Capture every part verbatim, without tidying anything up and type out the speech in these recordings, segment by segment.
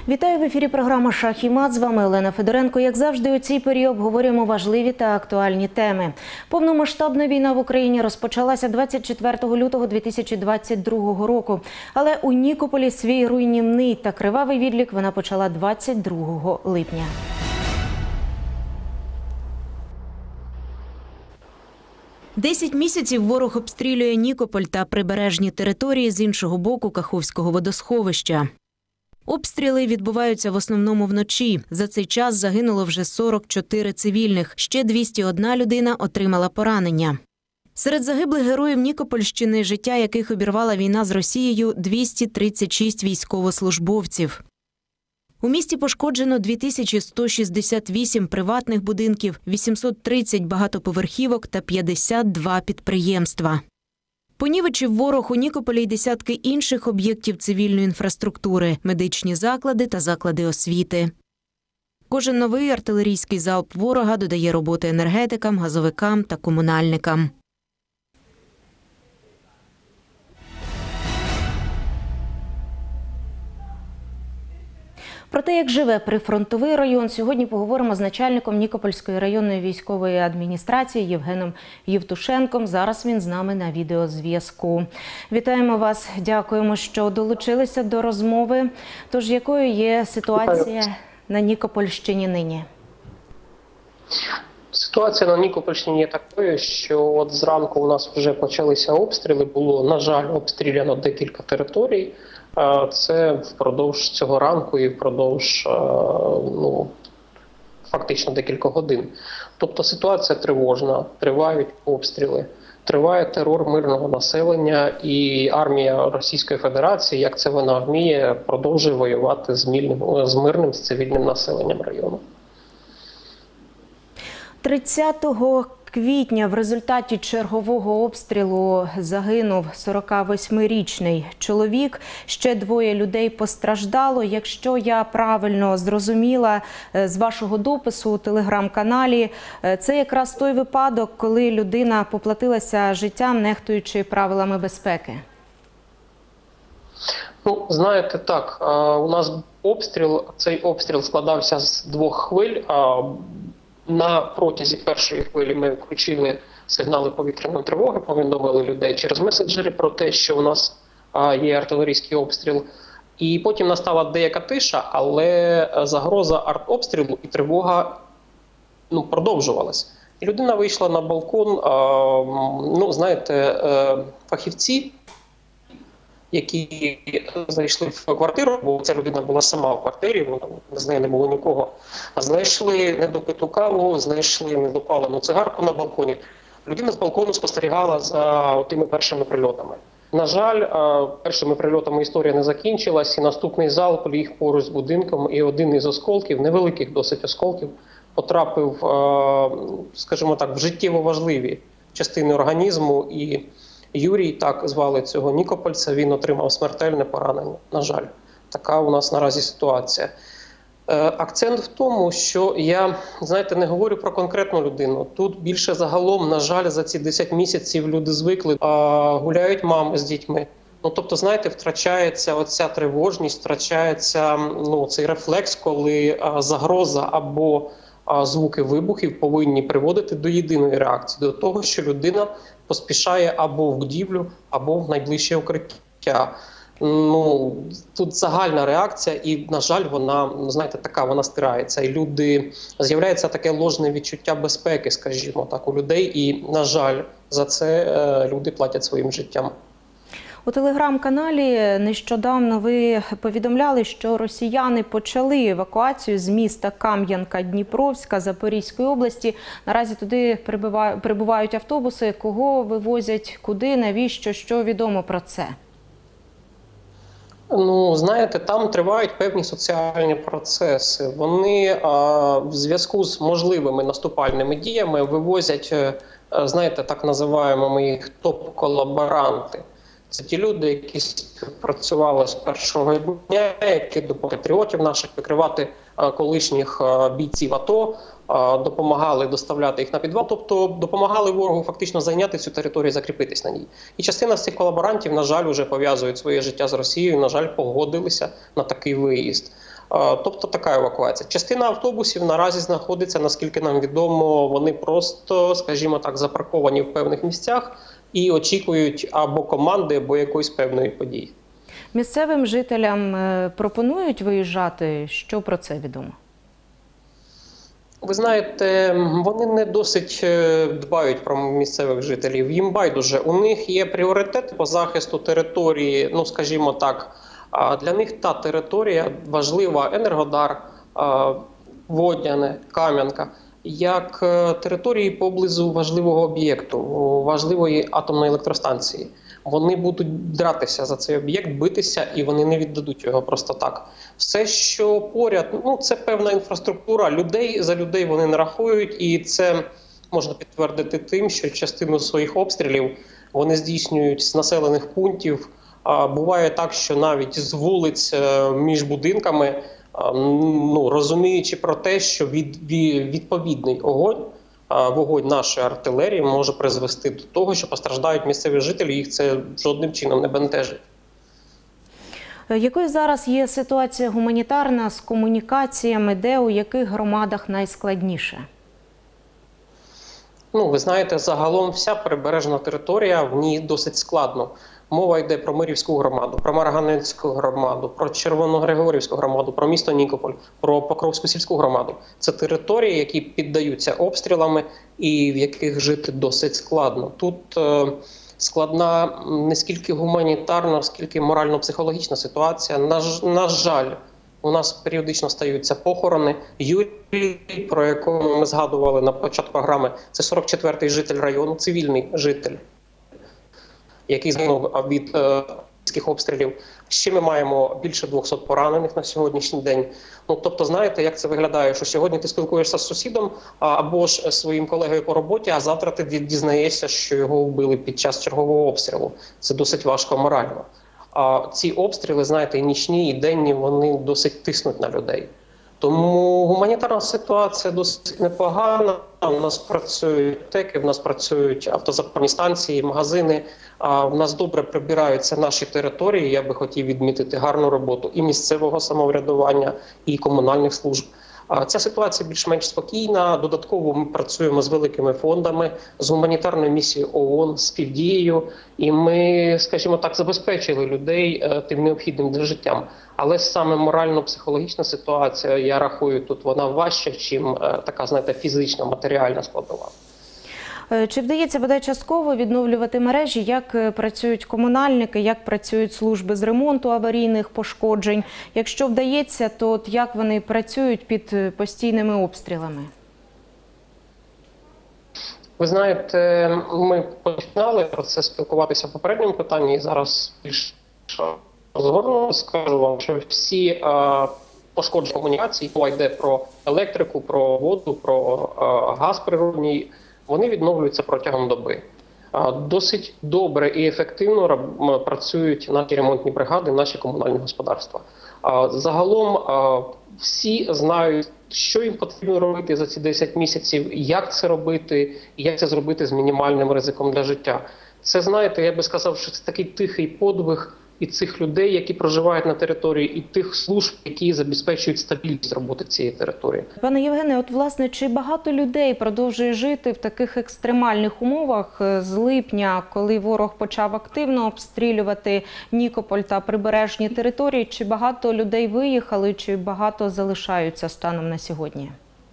Вітаю в ефірі програма «Шах і мат». З вами Олена Федоренко. Як завжди, у цій порі обговорюємо важливі та актуальні теми. Повномасштабна війна в Україні розпочалася двадцять четвертого лютого дві тисячі двадцять другого року. Але у Нікополі свій руйнівний та кривавий відлік вона почала двадцять другого липня. Десять місяців ворог обстрілює Нікополь та прибережні території з іншого боку Каховського водосховища. Обстріли відбуваються в основному вночі. За цей час загинуло вже сорок чотири цивільних, ще двісті одна людина отримала поранення. Серед загиблих героїв Нікопольщини, життя яких обірвала війна з Росією, двісті тридцять шість військовослужбовців. У місті пошкоджено дві тисячі сто шістдесят вісім приватних будинків, вісімсот тридцять багатоповерхівок та п'ятдесят два підприємства. Понівечив ворог у Нікополі й десятки інших об'єктів цивільної інфраструктури, медичні заклади та заклади освіти. Кожен новий артилерійський залп ворога додає роботи енергетикам, газовикам та комунальникам. Про те, як живе прифронтовий район, сьогодні поговоримо з начальником Нікопольської районної військової адміністрації Євгеном Євтушенком. Зараз він з нами на відеозв'язку. Вітаємо вас, дякуємо, що долучилися до розмови. Тож, якою є ситуація на Нікопольщині нині? Ситуація на Нікопольщині є такою, що от зранку у нас вже почалися обстріли. Було, на жаль, обстріляно декілька територій. Це впродовж цього ранку і впродовж, ну, фактично декілька годин. Тобто ситуація тривожна, тривають обстріли, триває терор мирного населення, і армія Російської Федерації, як це вона вміє, продовжує воювати з мирним, з мирним, з цивільним населенням району. тридцятого квітня в результаті чергового обстрілу загинув сорокавосьмирічний чоловік. Ще двоє людей постраждало. Якщо я правильно зрозуміла з вашого допису у телеграм-каналі, це якраз той випадок, коли людина поплатилася життям, нехтуючи правилами безпеки. Ну, знаєте, так, у нас обстріл, цей обстріл складався з двох хвиль. На протязі першої хвилі ми включили сигнали повітряної тривоги, повідомили людей через меседжери про те, що у нас є артилерійський обстріл. І потім настала деяка тиша, але загроза артобстрілу і тривога, ну, продовжувалась. І людина вийшла на балкон, ну, знаєте, фахівці, які зайшли в квартиру, бо ця людина була сама в квартирі, з нею не було нікого. Знайшли недопиту каву, знайшли недопалену цигарку на балконі. Людина з балкону спостерігала за тими першими прильотами. На жаль, першими прильотами історія не закінчилась, і наступний залп ліг поруч з будинком, і один із осколків, невеликих досить осколків, потрапив, скажімо так, в життєво важливі частини організму. І Юрій, так звали цього нікопольця, він отримав смертельне поранення. На жаль, така у нас наразі ситуація. Е, акцент в тому, що я, знаєте, не говорю про конкретну людину. Тут більше загалом, на жаль, за ці десять місяців люди звикли, а гуляють мами з дітьми. Ну, тобто, знаєте, втрачається оця тривожність, втрачається, ну, цей рефлекс, коли а, загроза або а, звуки вибухів повинні приводити до єдиної реакції, до того, що людина поспішає або в будівлю, або в найближче укриття. Ну, тут загальна реакція і, на жаль, вона, знаєте, така, вона стирається. І люди, з'являється таке ложне відчуття безпеки, скажімо так, у людей. І, на жаль, за це е, люди платять своїм життям. У телеграм-каналі нещодавно ви повідомляли, що росіяни почали евакуацію з міста Кам'янка-Дніпровська Запорізької області. Наразі туди прибувають автобуси. Кого вивозять, куди, навіщо, що відомо про це? Ну, знаєте, там тривають певні соціальні процеси. Вони а, в зв'язку з можливими наступальними діями вивозять, а, знаєте, так називаємо ми їх топ-колаборанти. Це ті люди, які співпрацювали з першого дня, які до патріотів наших викривати колишніх бійців АТО, допомагали доставляти їх на підвал, тобто допомагали ворогу фактично зайняти цю територію, закріпитись на ній. І частина з цих колаборантів, на жаль, вже пов'язують своє життя з Росією, на жаль, погодилися на такий виїзд. Тобто така евакуація. Частина автобусів наразі знаходиться, наскільки нам відомо, вони просто, скажімо так, запарковані в певних місцях і очікують або команди, або якоїсь певної події. Місцевим жителям пропонують виїжджати? Що про це відомо? Ви знаєте, вони не досить дбають про місцевих жителів. Їм байдуже. У них є пріоритет по захисту території, ну, скажімо так, для них та територія важлива, Енергодар, Водяне, Кам'янка, як території поблизу важливого об'єкту, важливої атомної електростанції. Вони будуть дратися за цей об'єкт, битися, і вони не віддадуть його просто так. Все, що поряд, ну, це певна інфраструктура, людей за людей вони не рахують, і це можна підтвердити тим, що частину своїх обстрілів вони здійснюють з населених пунктів. А буває так, що навіть з вулиць між будинками, ну, розуміючи про те, що від, від, відповідний огонь, вогонь нашої артилерії може призвести до того, що постраждають місцеві жителі, їх це жодним чином не бентежить. Якою зараз є ситуація гуманітарна з комунікаціями, де, у яких громадах найскладніше? Ну, ви знаєте, загалом вся прибережна територія, в ній досить складно. Мова йде про Мирівську громаду, про Марганецьку громаду, про Червоногригорівську громаду, про місто Нікополь, про Покровську сільську громаду. Це території, які піддаються обстрілами і в яких жити досить складно. Тут е, складна не скільки гуманітарна, скільки морально-психологічна ситуація. На, на жаль, у нас періодично стаються похорони. Юрій, про якого ми згадували на початку програми, це сорок четвертий житель району, цивільний житель, який загинув від російських обстрілів. Ще ми маємо більше двохсот поранених на сьогоднішній день. Ну, тобто, знаєте, як це виглядає, що сьогодні ти спілкуєшся з сусідом або ж своїм колегою по роботі, а завтра ти дізнаєшся, що його вбили під час чергового обстрілу. Це досить важко морально. А ці обстріли, знаєте, і нічні, і денні, вони досить тиснуть на людей. Тому гуманітарна ситуація досить непогана. У нас працюють аптеки, в нас працюють автозаправні станції, магазини. А в нас добре прибираються наші території. Я би хотів відмітити гарну роботу і місцевого самоврядування, і комунальних служб. Ця ситуація більш-менш спокійна. Додатково ми працюємо з великими фондами, з гуманітарною місією ООН, з співдією. І ми, скажімо так, забезпечили людей тим необхідним для життя. Але саме морально-психологічна ситуація, я рахую, тут вона важча, чим така, знаєте, фізична, матеріальна складова. Чи вдається бодай частково відновлювати мережі? Як працюють комунальники, як працюють служби з ремонту аварійних пошкоджень? Якщо вдається, то от як вони працюють під постійними обстрілами? Ви знаєте, ми починали про це спілкуватися в попередньому питанні, і зараз більш розгорну скажу вам, що всі е, пошкодження комунікацій, мова йде про електрику, про воду, про е, газ природній, вони відновлюються протягом доби. Досить добре і ефективно працюють наші ремонтні бригади, наші комунальні господарства. Загалом всі знають, що їм потрібно робити за ці десять місяців, як це робити, і як це зробити з мінімальним ризиком для життя. Це, знаєте, я би сказав, що це такий тихий подвиг і цих людей, які проживають на території, і тих служб, які забезпечують стабільність роботи цієї території. Пане Євгене, от власне, чи багато людей продовжує жити в таких екстремальних умовах з липня, коли ворог почав активно обстрілювати Нікополь та прибережні території? Чи багато людей виїхали, чи багато залишаються станом на сьогодні?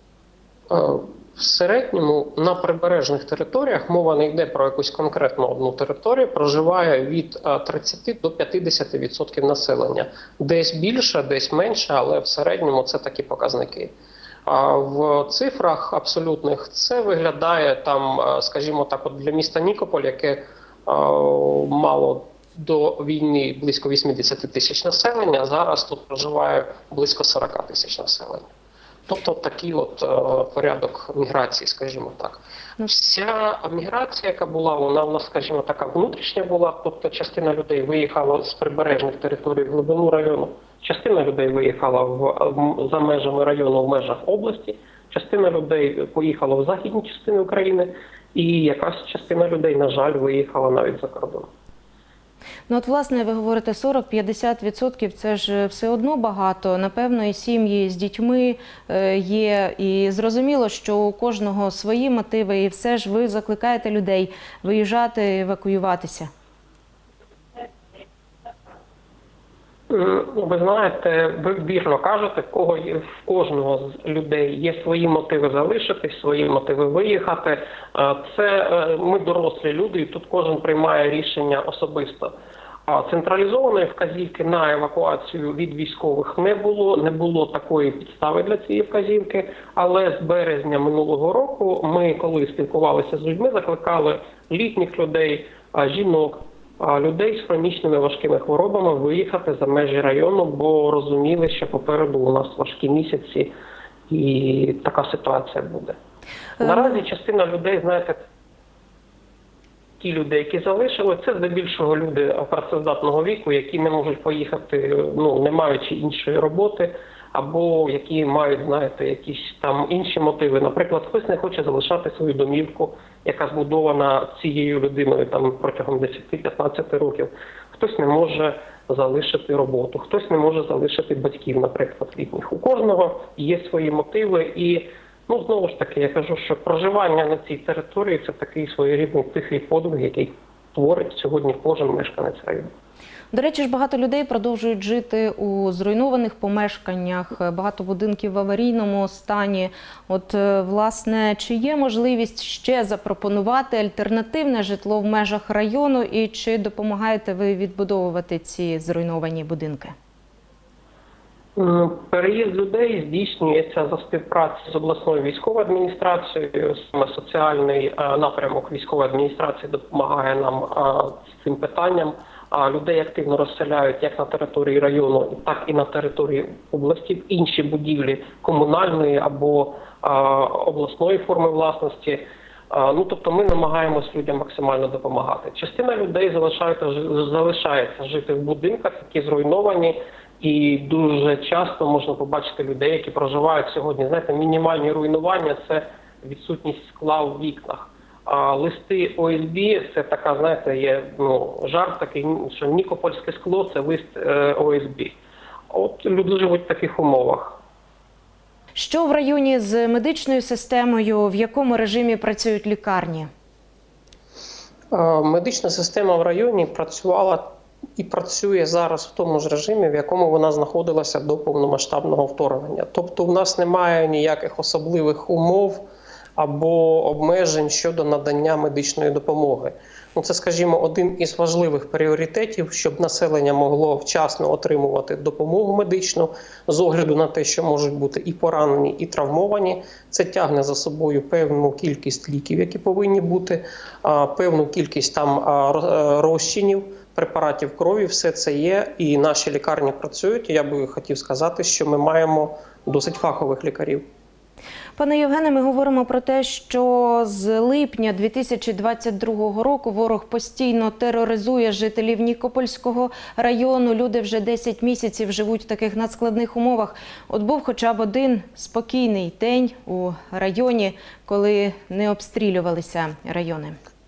В середньому на прибережних територіях, мова не йде про якусь конкретну одну територію, проживає від тридцяти до п'ятдесяти відсотків населення. Десь більше, десь менше, але в середньому це такі показники. А в цифрах абсолютних це виглядає там, скажімо так, от для міста Нікополь, яке мало до війни близько вісімдесят тисяч населення, зараз тут проживає близько сорок тисяч населення. Тобто такий от е, порядок міграції, скажімо так. Вся міграція, яка була, вона у нас, скажімо, така внутрішня була, тобто частина людей виїхала з прибережних територій в глибину району, частина людей виїхала в, за межами району в межах області, частина людей поїхала в західні частини України, і якась частина людей, на жаль, виїхала навіть за кордон. Ну от, власне, ви говорите сорок-п'ятдесят відсотків, це ж все одно багато. Напевно, і сім'ї з дітьми є, і зрозуміло, що у кожного свої мотиви, і все ж ви закликаєте людей виїжджати, евакуюватися. Ви знаєте, ви вірно кажете, в кого є, в кожного з людей є свої мотиви залишитись, свої мотиви виїхати. Це ми дорослі люди, і тут кожен приймає рішення особисто. Централізованої вказівки на евакуацію від військових не було, не було такої підстави для цієї вказівки, але з березня минулого року ми, коли спілкувалися з людьми, закликали літніх людей, жінок, людей з хронічними важкими хворобами виїхати за межі району, бо розуміли, що попереду у нас важкі місяці і така ситуація буде. Наразі частина людей, знаєте, ті люди, які залишили, це здебільшого люди працездатного віку, які не можуть поїхати, ну, не маючи іншої роботи, або які мають, знаєте, якісь там інші мотиви. Наприклад, хтось не хоче залишати свою домівку, яка збудована цією людиною там протягом десять-п'ятнадцять років. Хтось не може залишити роботу, хтось не може залишити батьків, наприклад, літніх. У кожного є свої мотиви і, ну, знову ж таки, я кажу, що проживання на цій території – це такий своєрідний тихий подвиг, який творить сьогодні кожен мешканець району. До речі, ж багато людей продовжують жити у зруйнованих помешканнях, багато будинків в аварійному стані. От, власне, чи є можливість ще запропонувати альтернативне житло в межах району і чи допомагаєте ви відбудовувати ці зруйновані будинки? Переїзд людей здійснюється за співпраці з обласною військовою адміністрацією. Саме соціальний напрямок військової адміністрації допомагає нам з цим питанням. Людей активно розселяють як на території району, так і на території області, в інші будівлі комунальної або обласної форми власності. Ну, тобто ми намагаємось людям максимально допомагати. Частина людей залишається, залишається жити в будинках, які зруйновані. І дуже часто можна побачити людей, які проживають сьогодні. Знаєте, мінімальні руйнування – це відсутність скла в вікнах. А листи О С Б – це така, знаєте, є, ну, жарт такий, що нікопольське скло – це лист е, О С Б. От люди живуть в таких умовах. Що в районі з медичною системою, в якому режимі працюють лікарні? Е, медична система в районі працювала і працює зараз в тому ж режимі, в якому вона знаходилася до повномасштабного вторгнення. Тобто в нас немає ніяких особливих умов або обмежень щодо надання медичної допомоги. Ну, це, скажімо, один із важливих пріоритетів, щоб населення могло вчасно отримувати допомогу медичну з огляду на те, що можуть бути і поранені, і травмовані. Це тягне за собою певну кількість ліків, які повинні бути, певну кількість там розчинів, препаратів крові, все це є, і наші лікарні працюють. Я би хотів сказати, що ми маємо досить фахових лікарів. Пане Євгене, ми говоримо про те, що з липня дві тисячі двадцять другого року ворог постійно тероризує жителів Нікопольського району. Люди вже десять місяців живуть в таких надскладних умовах. От був хоча б один спокійний день у районі, коли не обстрілювалися райони.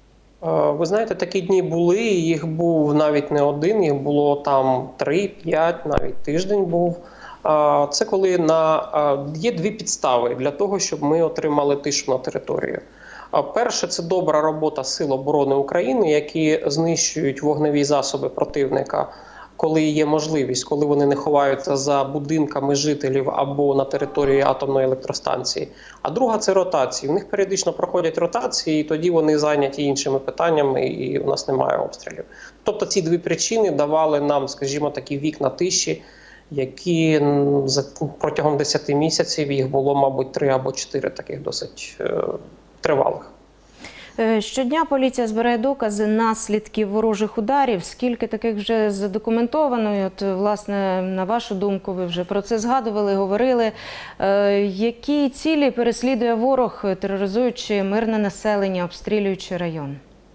Ви знаєте, такі дні були, їх був навіть не один, їх було там три-п'ять, навіть тиждень був. Це коли на, є дві підстави для того, щоб ми отримали тишу на території. Перше – це добра робота Сил оборони України, які знищують вогневі засоби противника, коли є можливість, коли вони не ховаються за будинками жителів або на території атомної електростанції. А друга – це ротації. У них періодично проходять ротації, і тоді вони зайняті іншими питаннями, і у нас немає обстрілів. Тобто ці дві причини давали нам, скажімо, такі вікна тиші, які протягом десяти місяців, їх було, мабуть, три або чотири таких досить е, тривалих. Щодня поліція збирає докази наслідків ворожих ударів. Скільки таких вже задокументовано? І от, власне, на вашу думку, ви вже про це згадували, говорили. Е, які цілі переслідує ворог, тероризуючи мирне населення, обстрілюючи район?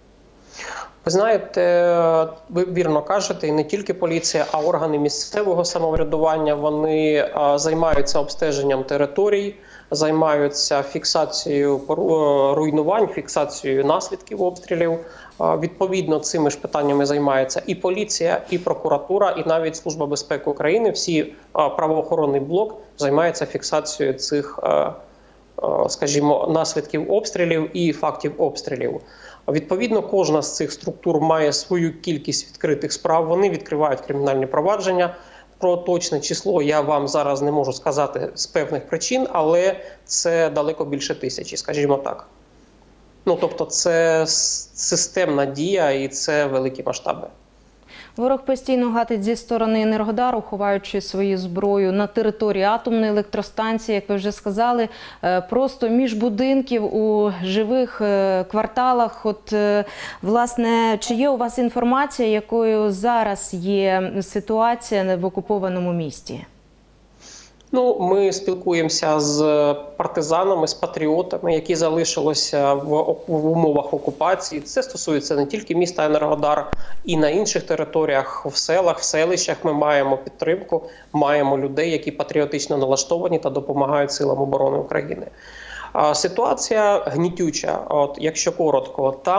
Ви знаєте, ви вірно кажете, і не тільки поліція, а органи місцевого самоврядування, вони а, займаються обстеженням територій, займаються фіксацією руйнувань, фіксацією наслідків обстрілів. Відповідно, цими ж питаннями займається і поліція, і прокуратура, і навіть Служба безпеки України. Всі правоохоронний блок займається фіксацією цих, скажімо, наслідків обстрілів і фактів обстрілів. Відповідно, кожна з цих структур має свою кількість відкритих справ. Вони відкривають кримінальні провадження. Про точне число я вам зараз не можу сказати з певних причин, але це далеко більше тисячі, скажімо так. Ну, тобто це системна дія і це великі масштаби. Ворог постійно гатить зі сторони Енергодару, ховаючи свою зброю на території атомної електростанції, як ви вже сказали, просто між будинків у живих кварталах. От, власне, чи є у вас інформація, якою зараз є ситуація в окупованому місті? Ну, ми спілкуємося з партизанами, з патріотами, які залишилися в, в умовах окупації. Це стосується не тільки міста Енергодар, і на інших територіях, в селах, в селищах ми маємо підтримку, маємо людей, які патріотично налаштовані та допомагають силам оборони України. А ситуація гнітюча, от, якщо коротко. Там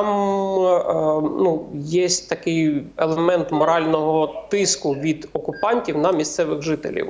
ну, є такий елемент морального тиску від окупантів на місцевих жителів.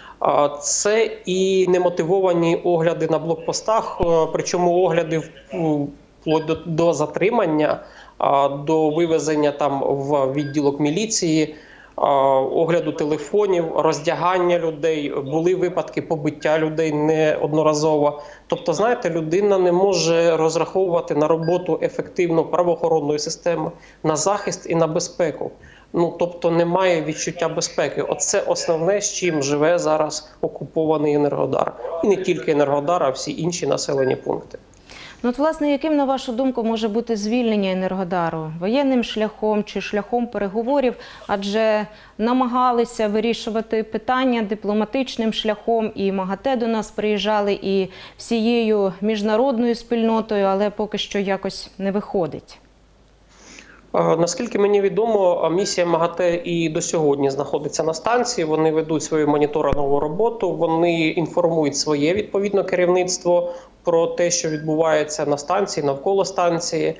Це і немотивовані огляди на блокпостах, причому огляди вплоть до, до затримання, до вивезення там в відділок міліції, огляду телефонів, роздягання людей, були випадки побиття людей неодноразово. Тобто, знаєте, людина не може розраховувати на роботу ефективну правоохоронної системи, на захист і на безпеку. Ну, тобто немає відчуття безпеки. Оце основне, з чим живе зараз окупований Енергодар. І не тільки Енергодар, а всі інші населені пункти. Ну, от, власне, яким, на вашу думку, може бути звільнення Енергодару? Воєнним шляхом чи шляхом переговорів? Адже намагалися вирішувати питання дипломатичним шляхом. І МАГАТЕ до нас приїжджали, і всією міжнародною спільнотою, але поки що якось не виходить. Наскільки мені відомо, місія МАГАТЕ і до сьогодні знаходиться на станції, вони ведуть свою моніторингову роботу, вони інформують своє відповідне керівництво про те, що відбувається на станції, навколо станції.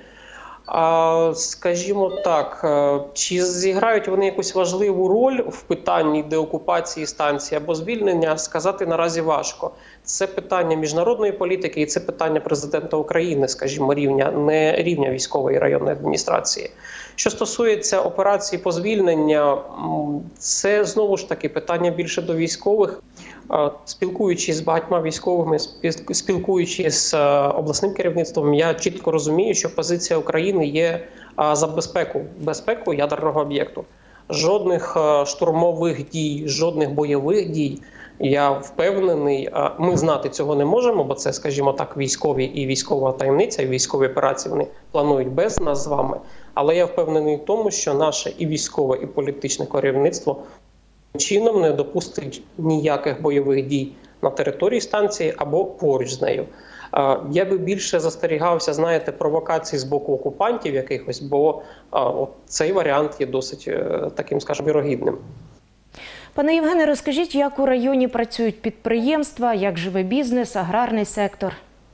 А, скажімо так, чи зіграють вони якусь важливу роль в питанні деокупації станції або звільнення, сказати наразі важко. Це питання міжнародної політики і це питання президента України, скажімо, рівня, не рівня військової районної адміністрації. Що стосується операції по звільненню, це знову ж таки питання більше до військових. Спілкуючись з багатьма військовими, спілкуючись з обласним керівництвом, я чітко розумію, що позиція України є за безпеку, безпеку ядерного об'єкту. Жодних штурмових дій, жодних бойових дій, я впевнений, ми знати цього не можемо, бо це, скажімо так, військові і військова таємниця, і військові операції вони планують без нас з вами. Але я впевнений в тому, що наше і військове, і політичне керівництво чином не допустить ніяких бойових дій на території станції або поруч з нею. Я би більше застерігався, знаєте, провокацій з боку окупантів якихось, бо от цей варіант є досить таким, скажімо, вірогідним. Пане Євгене, розкажіть, як у районі працюють підприємства, як живе бізнес, аграрний сектор?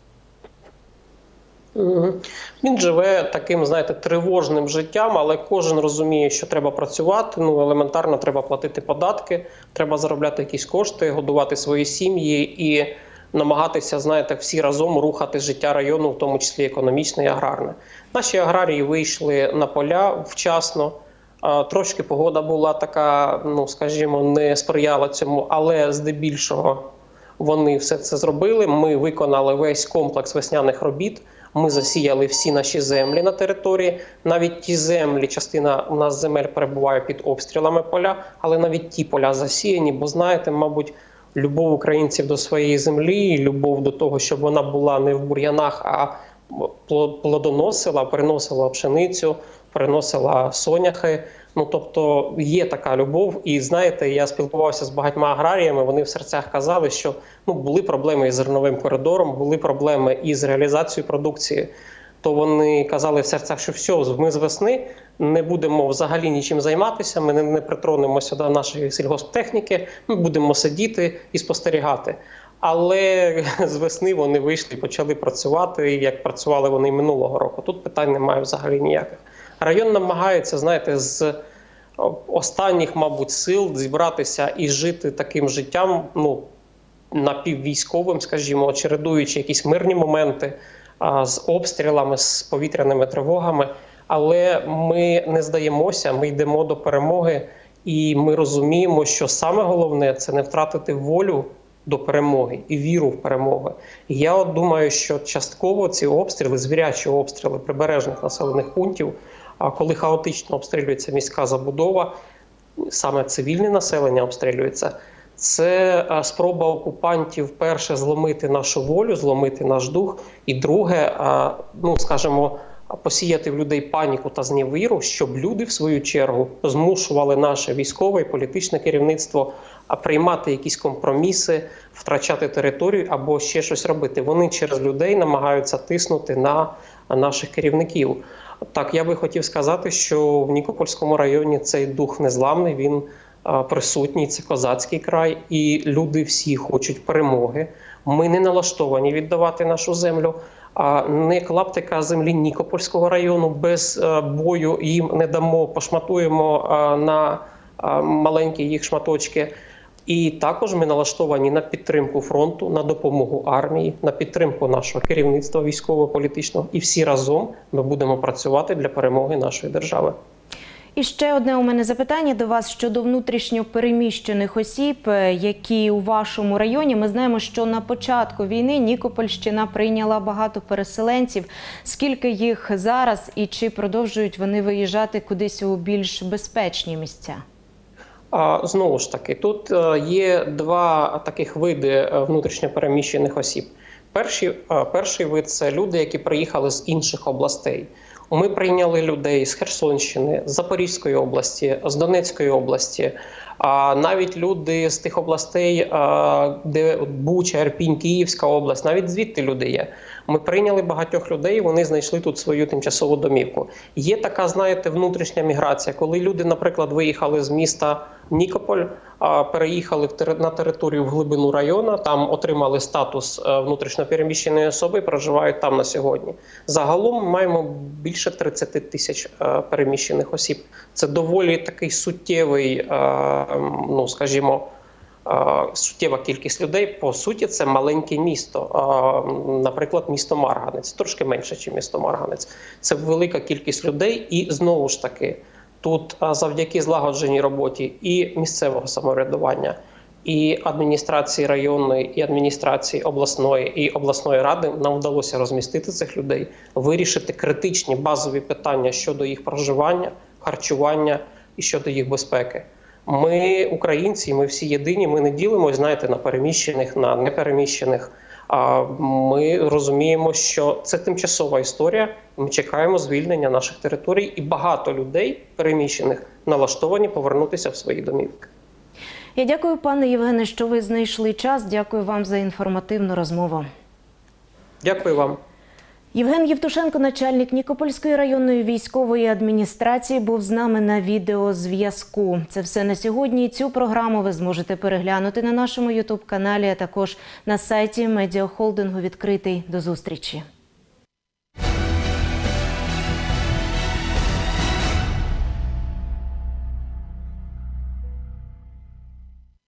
Він живе таким, знаєте, тривожним життям, але кожен розуміє, що треба працювати, ну, елементарно треба платити податки, треба заробляти якісь кошти, годувати свої сім'ї і намагатися, знаєте, всі разом рухати життя району, в тому числі економічне і аграрне. Наші аграрії вийшли на поля вчасно, трошки погода була така, ну, скажімо, не сприяла цьому, але здебільшого вони все це зробили. Ми виконали весь комплекс весняних робіт. Ми засіяли всі наші землі на території. Навіть ті землі, частина у нас земель перебуває під обстрілами поля, але навіть ті поля засіяні, бо знаєте, мабуть, любов українців до своєї землі, любов до того, щоб вона була не в бур'янах, а плодоносила, приносила пшеницю, приносила соняхи. Ну, тобто є така любов, і знаєте, я спілкувався з багатьма аграріями, вони в серцях казали, що ну, були проблеми із зерновим коридором, були проблеми із реалізацією продукції, то вони казали в серцях, що все, ми з весни не будемо взагалі нічим займатися, ми не, не притронемося до нашої сільгосптехніки, ми будемо сидіти і спостерігати. Але з весни вони вийшли і почали працювати, як працювали вони минулого року. Тут питань немає взагалі ніяких. Район намагається, знаєте, з останніх, мабуть, сил зібратися і жити таким життям, ну, напіввійськовим, скажімо, чередуючи якісь мирні моменти а, з обстрілами, з повітряними тривогами. Але ми не здаємося, ми йдемо до перемоги, і ми розуміємо, що саме головне – це не втратити волю до перемоги і віру в перемогу. І я от думаю, що частково ці обстріли, звірячі обстріли прибережних населених пунктів, коли хаотично обстрілюється міська забудова, саме цивільне населення обстрілюється, це спроба окупантів, перше, зломити нашу волю, зломити наш дух, і друге, ну, скажімо, посіяти в людей паніку та зневіру, щоб люди, в свою чергу, змушували наше військове і політичне керівництво приймати якісь компроміси, втрачати територію або ще щось робити. Вони через людей намагаються тиснути на наших керівників. Так, я би хотів сказати, що в Нікопольському районі цей дух незламний, він присутній, це козацький край, і люди всі хочуть перемоги. Ми не налаштовані віддавати нашу землю. Не клаптика землі Нікопольського району без бою їм не дамо, пошматуємо на маленькі їх шматочки. І також ми налаштовані на підтримку фронту, на допомогу армії, на підтримку нашого керівництва військово-політичного. І всі разом ми будемо працювати для перемоги нашої держави. І ще одне у мене запитання до вас щодо внутрішньо переміщених осіб, які у вашому районі. Ми знаємо, що на початку війни Нікопольщина прийняла багато переселенців. Скільки їх зараз і чи продовжують вони виїжджати кудись у більш безпечні місця? Знову ж таки, тут є два таких види внутрішньо переміщених осіб. Перший, перший вид – це люди, які приїхали з інших областей. Ми прийняли людей з Херсонщини, з Запорізької області, з Донецької області, а навіть люди з тих областей, де Буча, Ірпінь, Київська область, навіть звідти люди є. Ми прийняли багатьох людей, вони знайшли тут свою тимчасову домівку. Є така, знаєте, внутрішня міграція, коли люди, наприклад, виїхали з міста Нікополь, переїхали на територію в глибину району, там отримали статус внутрішньопереміщеної особи і проживають там на сьогодні. Загалом ми маємо більше тридцяти тисяч переміщених осіб. Це доволі такий суттєвий, ну, скажімо, суттєва кількість людей. По суті, це маленьке місто. Наприклад, місто Марганець. Трошки менше, ніж місто Марганець. Це велика кількість людей і, знову ж таки, тут завдяки злагодженій роботі і місцевого самоврядування, і адміністрації районної, і адміністрації обласної, і обласної ради нам вдалося розмістити цих людей, вирішити критичні базові питання щодо їх проживання, харчування і щодо їх безпеки. Ми, українці, ми всі єдині, ми не ділимося, знаєте, на переміщених, на непереміщених. Ми розуміємо, що це тимчасова історія, ми чекаємо звільнення наших територій, і багато людей переміщених налаштовані повернутися в свої домівки. Я дякую, пане Євгене, що ви знайшли час. Дякую вам за інформативну розмову. Дякую вам. Євген Євтушенко, начальник Нікопольської районної військової адміністрації, був з нами на відеозв'язку. Це все на сьогодні. Цю програму ви зможете переглянути на нашому ютуб-каналі, а також на сайті медіахолдингу «Відкритий». До зустрічі.